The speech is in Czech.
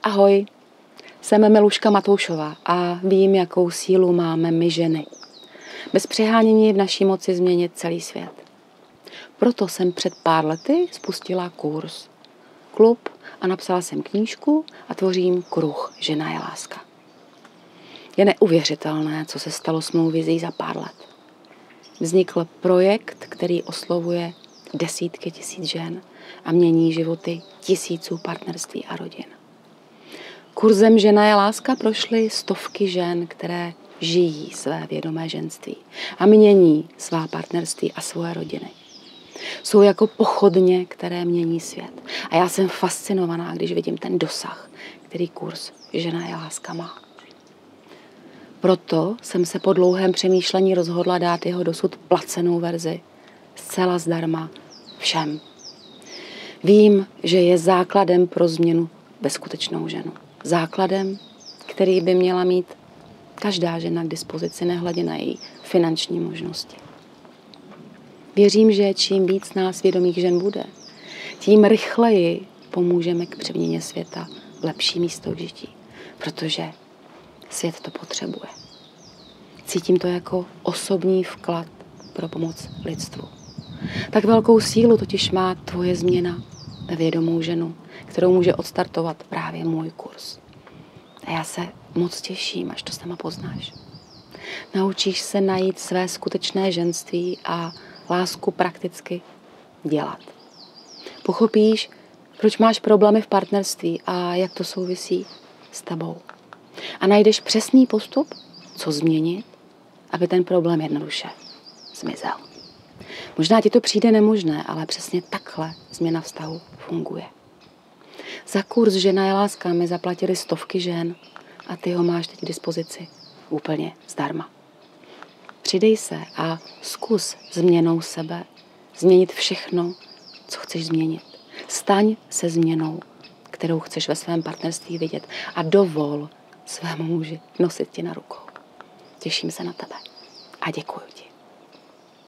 Ahoj, jsem Miluška Matoušová a vím, jakou sílu máme my ženy. Bez přehánění je v naší moci změnit celý svět. Proto jsem před pár lety spustila kurz, klub a napsala jsem knížku a tvořím kruh Žena je láska. Je neuvěřitelné, co se stalo s mou vizí za pár let. Vznikl projekt, který oslovuje desítky tisíc žen a mění životy tisíců partnerství a rodin. Kurzem Žena je láska prošly stovky žen, které žijí své vědomé ženství a mění svá partnerství a svoje rodiny. Jsou jako pochodně, které mění svět. A já jsem fascinovaná, když vidím ten dosah, který kurz Žena je láska má. Proto jsem se po dlouhém přemýšlení rozhodla dát jeho dosud placenou verzi. Zcela zdarma všem. Vím, že je základem pro změnu ve skutečnou ženu. Základem, který by měla mít každá žena k dispozici, nehledě na její finanční možnosti. Věřím, že čím víc nás vědomých žen bude, tím rychleji pomůžeme k přeměně světa v lepší místo k žití, protože svět to potřebuje. Cítím to jako osobní vklad pro pomoc lidstvu. Tak velkou sílu totiž má tvoje změna ve vědomou ženu, kterou může odstartovat právě můj kurz. A já se moc těším, až to sama poznáš. Naučíš se najít své skutečné ženství a lásku prakticky dělat. Pochopíš, proč máš problémy v partnerství a jak to souvisí s tebou. A najdeš přesný postup, co změnit, aby ten problém jednoduše zmizel. Možná ti to přijde nemožné, ale přesně takhle změna vztahu funguje. Za kurz Žena je láska mi zaplatili stovky žen a ty ho máš teď k dispozici úplně zdarma. Přidej se a zkus změnou sebe změnit všechno, co chceš změnit. Staň se změnou, kterou chceš ve svém partnerství vidět a dovol svému muži nosit tě na rukou. Těším se na tebe a děkuji ti.